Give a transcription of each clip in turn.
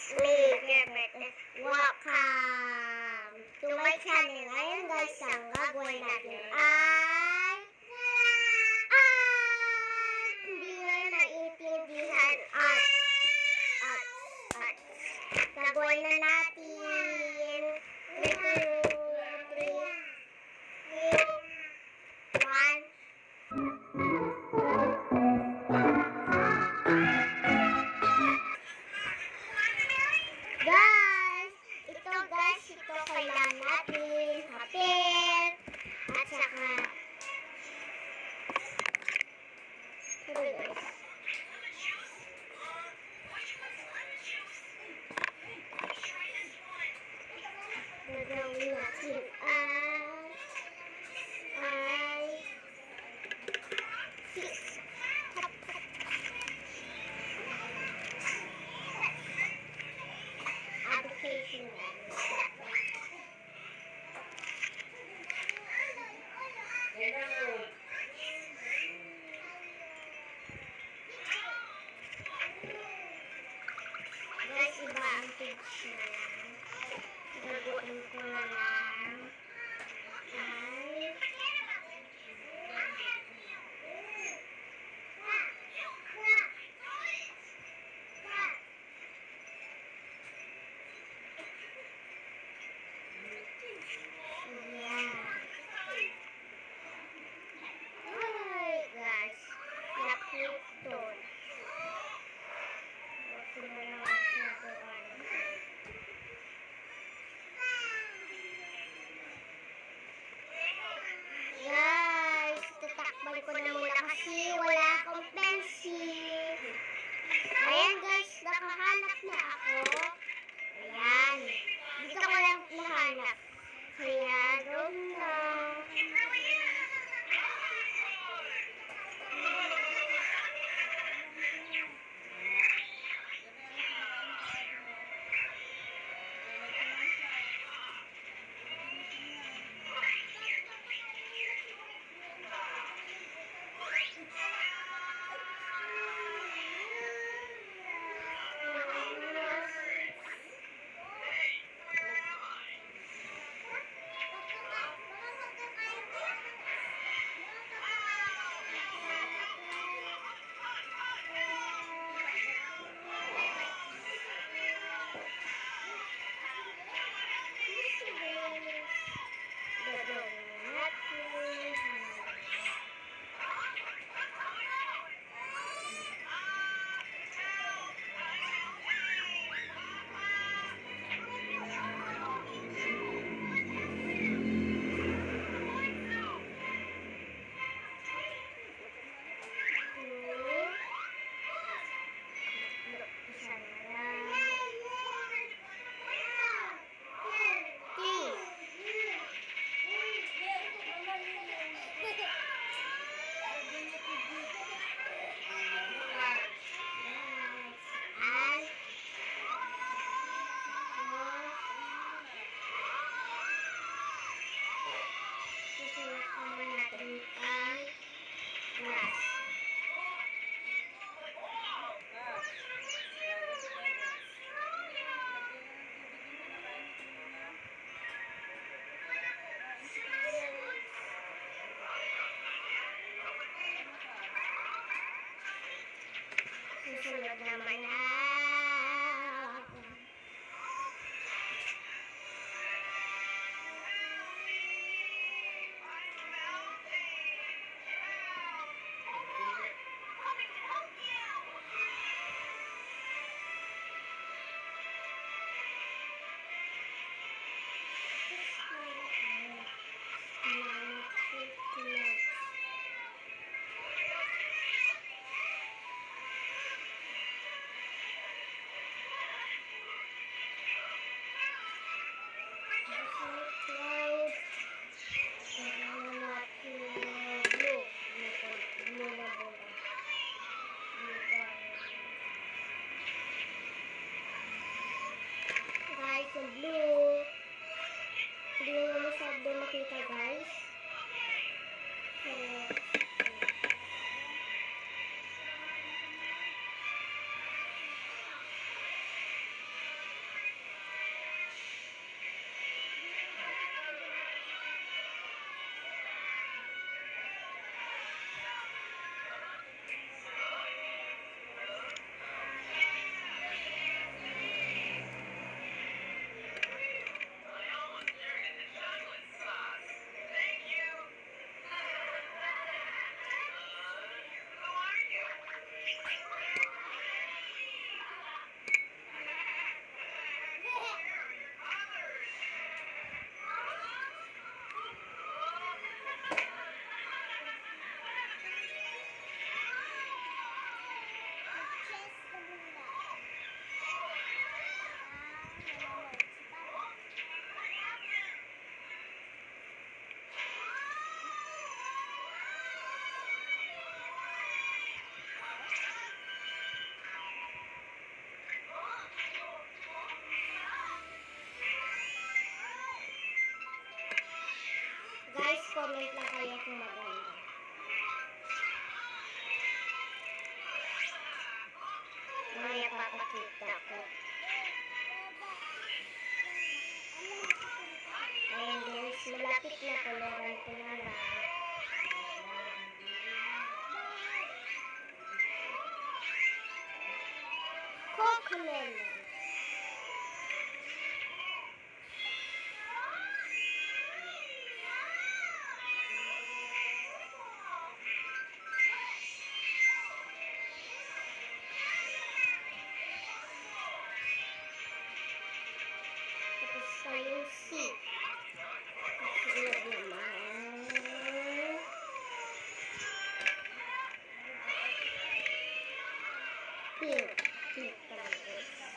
It's me, Gerbert, and welcome to my channel. Ngayon guys, ang gagawin natin ay hindi nga naiintindihan at gagawin na natin 3, 2, 1. Guys, ito kailangan natin papel at saka gagawin natin ay 6 application. Guys, iba ang page na gagawin ko na lang ay ko na muna kasi wala akong pencil. Ayan guys, nakahanap na ako. Ayan. Dito ko lang nahanap. Kaya doon na. Susunod naman guys, yung blue. Hindi nyo masyado makita guys. pink na koloran ko na lang. Coconut. Tapos sa yung seat. Kasunod naman. Pink. Pink talaga.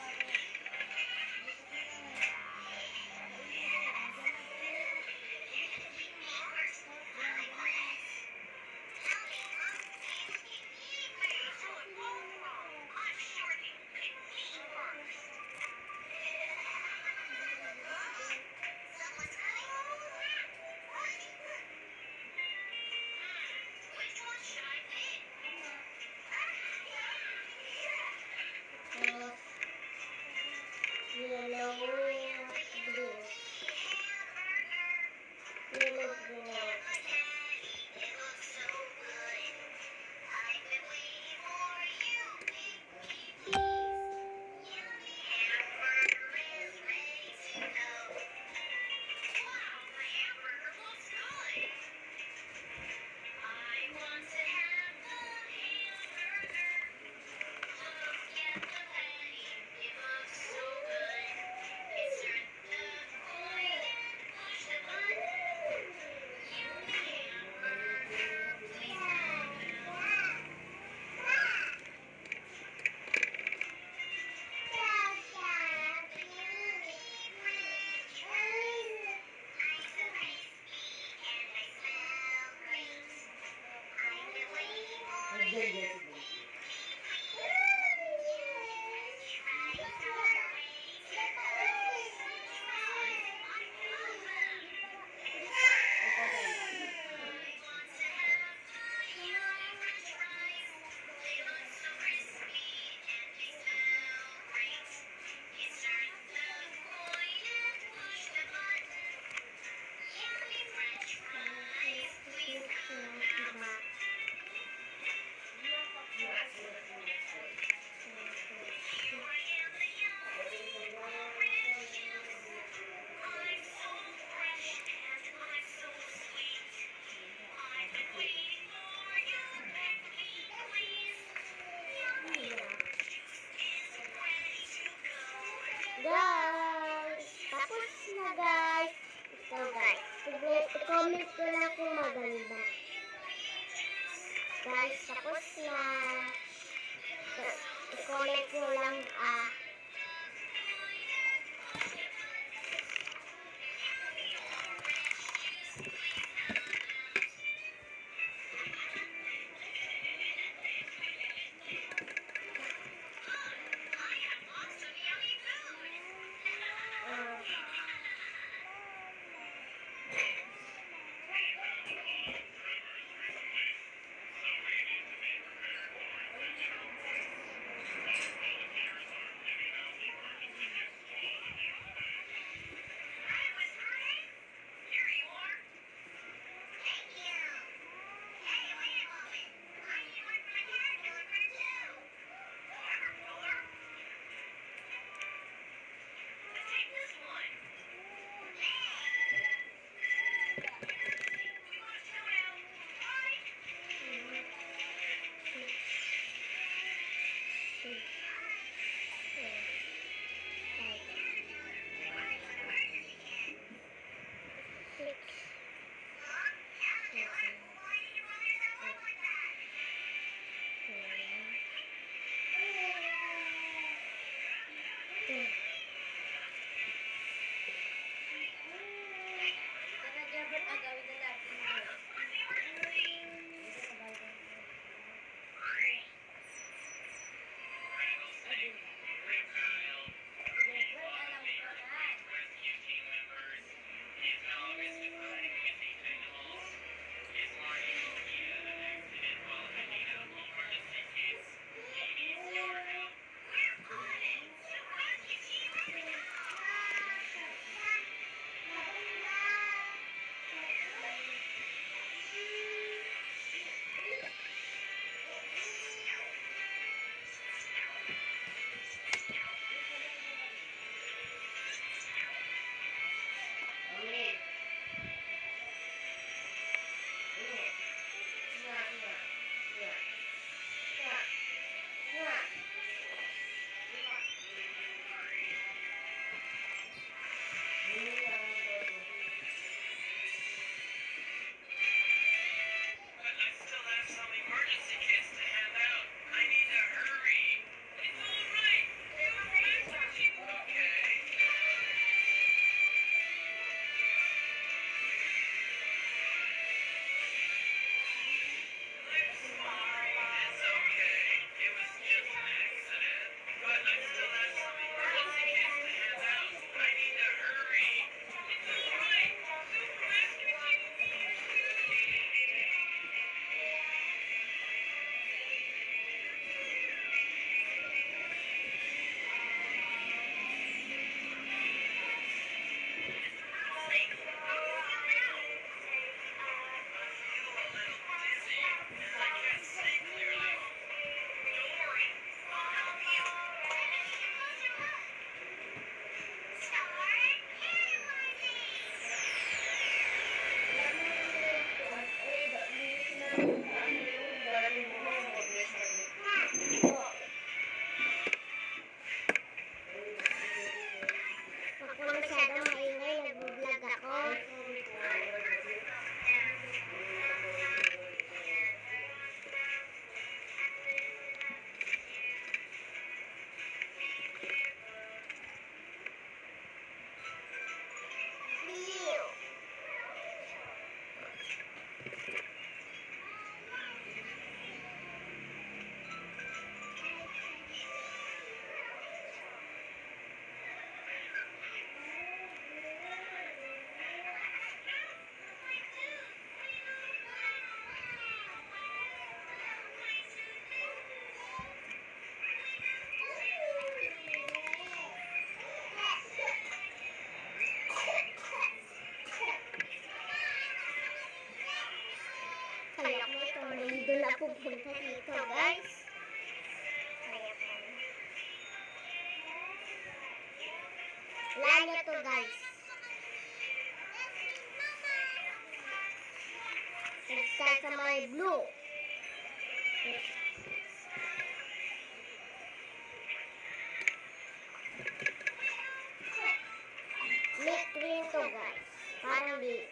Yellow, blue. Yellow, blue. Guys, tapos na guys. Ito guys, i-comment ko lang kung maganda. Guys, tapos na. I-comment ko lang Gerbert, agawin na natin. pupunta dito, guys. Kaya po. Wala niya to, guys. Nag-start sa may blue. Late green to, guys. Parang late.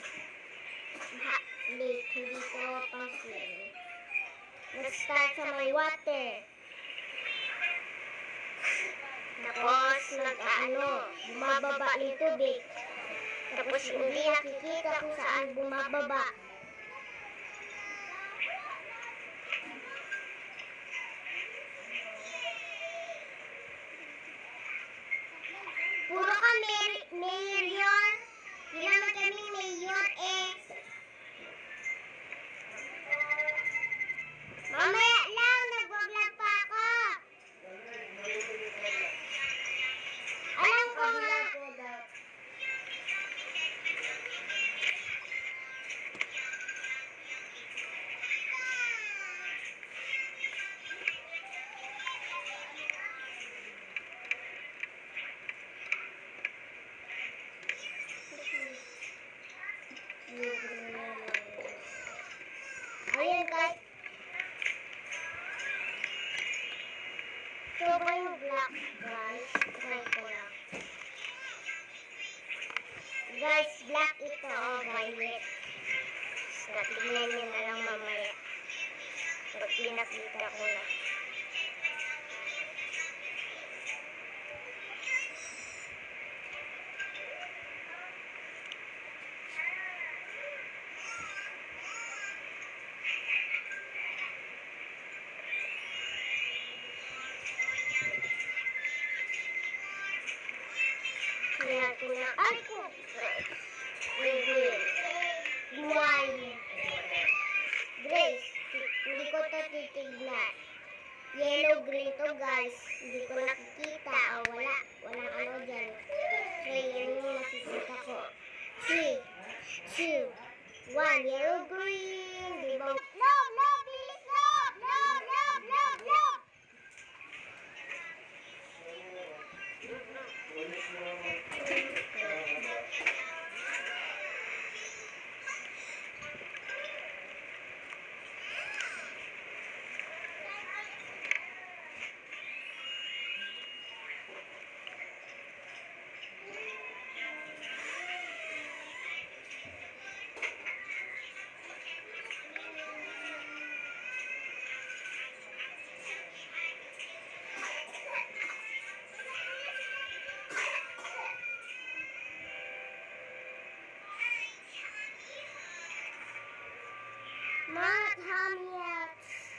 Late, hindi ko pansin. Nag-start sa may water. Tapos, bumababa yung tubig. Tapos, hindi nakikita kung saan bumababa. Puro kami, mayor. Hindi naman kami mayor, eh. Mamaya lang, nag-vlog pa ako. Alam ko nga. Ayan, guys. Ito ba yung black, guys? Try ko lang. Guys, black ito. Oh, violet. Tignan nyo na lang mamaya. Pag pinakita ko na. Ay ko! Grace, hindi ko ito titignan. Yellow green to, guys. Hindi ko nakikita. Walang ano dyan. So, yun yung nakikita ko. 3, 2, 1. Yellow green. Diba? Love! Bilis, love! Love! Not home yet.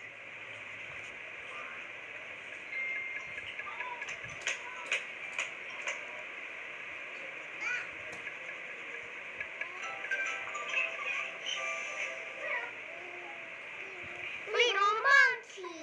Little monkey.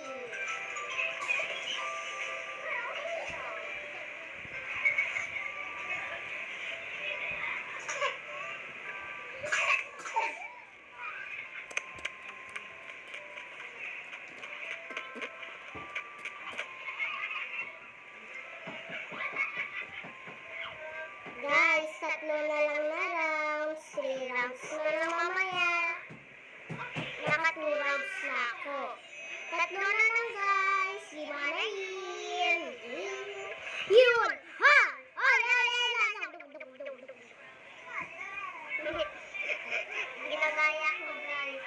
Guys, 3 na lang na rounds. 3 rounds na lang mamaya. Naka 2 rounds na ako. 3 na lang, guys. 5 na yun. Yun! Ha! Ginagaya ko, guys.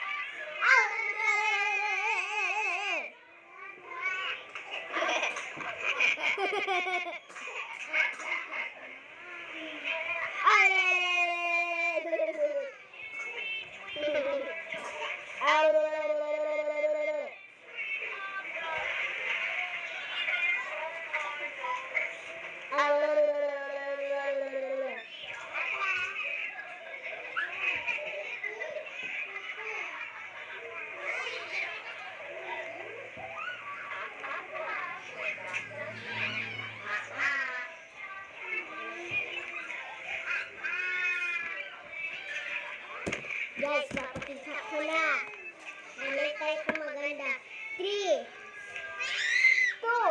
Guys, papakita ko na. Nalay tayo kung magaling. maganda. 3, 2,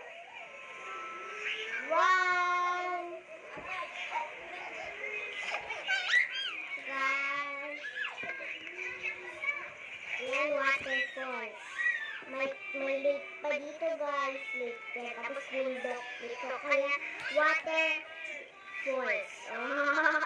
1. Guys. Yan, waterfalls. May lake pa dito guys. Lake yan. Tapos bundok dito. Kaya waterfalls. Oh.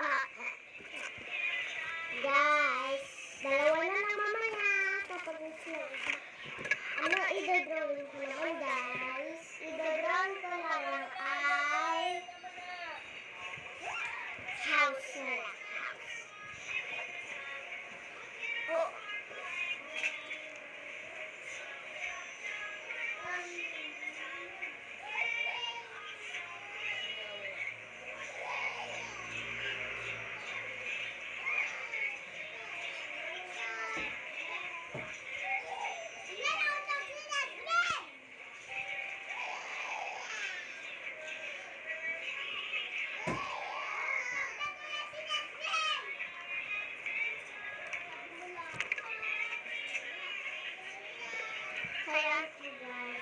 Guys, dalawa na lang mamaya. Kapag ano, i-drawing ko naman guys. I-drawing ko naman ay house na lang. Oh. Kaya po guys,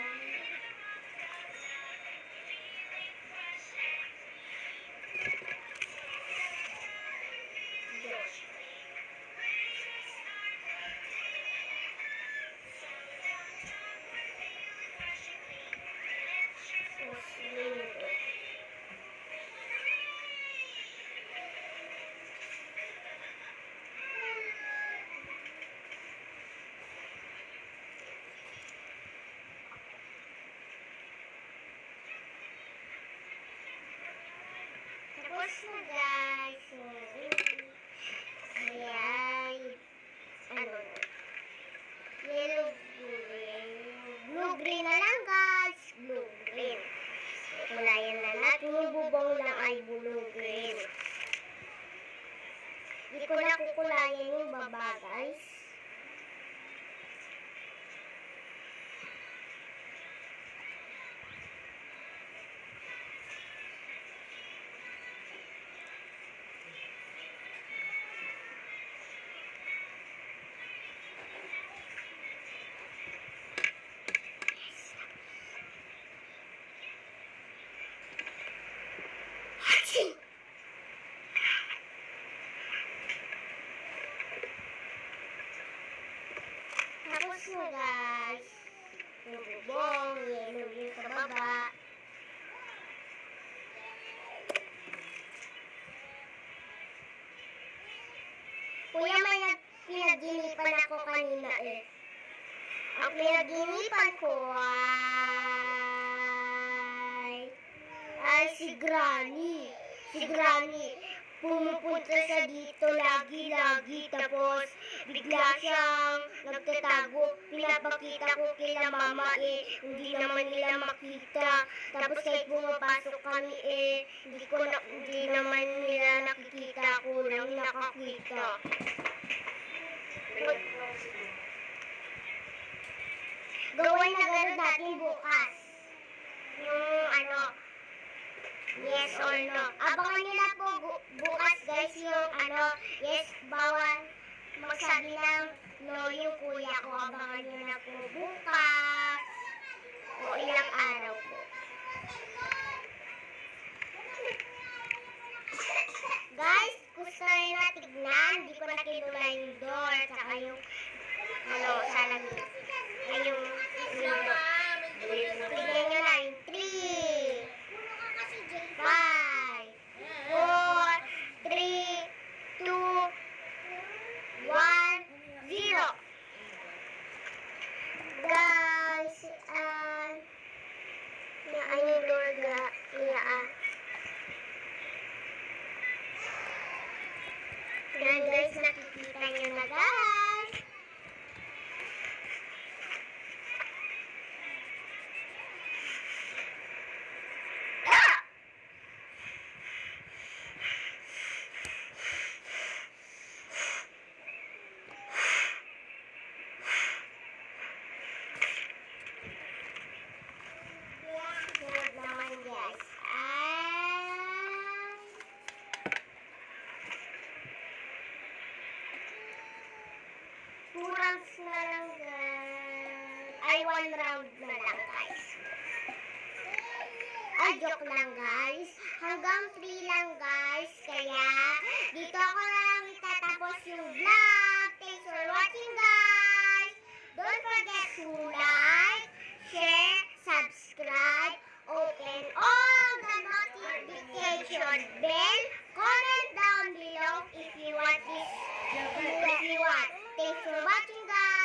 tapos na guys. Ayan. Ano? Yellow, blue, green na lang guys. Blue, green. Kulayan na natin. Yung bubong lang ay blue, green. Hindi ko na kukulayan yung baba guys. Tapos na guys. Yung bubong, yellow yung sa baba. Kuya, may pinaginipan ako kanina eh. Ang pinaginipan ko ay si Granny. Si Granny. Pumupunta siya dito lagi-lagi. Tapos bigla siyang nagtatago. Pinapakita ko kila mama eh. Hindi naman nila makita. Tapos kahit pumapasok kami eh. Hindi naman nila nakikita. Ko lang nakakita. Gawin na gano'n natin bukas. Yung ano, yes or no. Abangan nyo na po bukas guys yung ano, yes, bawal magsabi ng no yung kuya ko. Abangan nyo na po bukas. O ilang araw po. Guys, gusto rin na tignan. Hindi ko na kinula yung door. Tsaka yung ano, salamin. Ay yung window. Tignan nyo na yung 3, 5, 4, 3, 2, 1, 0. Guys, naan yung door yan guys, nakikita nyo na guys. Kurang na lang guys. ay 1 round na lang, guys. Ay, joke lang, guys. Hanggang 3 lang, guys. Kaya, dito ako na lang itatapos yung vlog. Thanks for watching, guys. Don't forget to like, share, subscribe, open all the notification bell. Comment down below if you want this. If you want. Thanks for watching, guys.